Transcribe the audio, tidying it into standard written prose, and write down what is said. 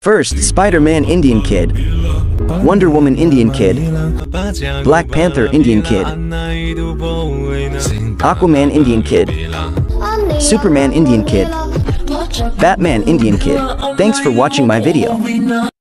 First, Spider-Man Indian Kid, Wonder Woman Indian Kid, Black Panther Indian Kid, Aquaman Indian Kid, Superman Indian Kid, Batman Indian Kid. Thanks for watching my video.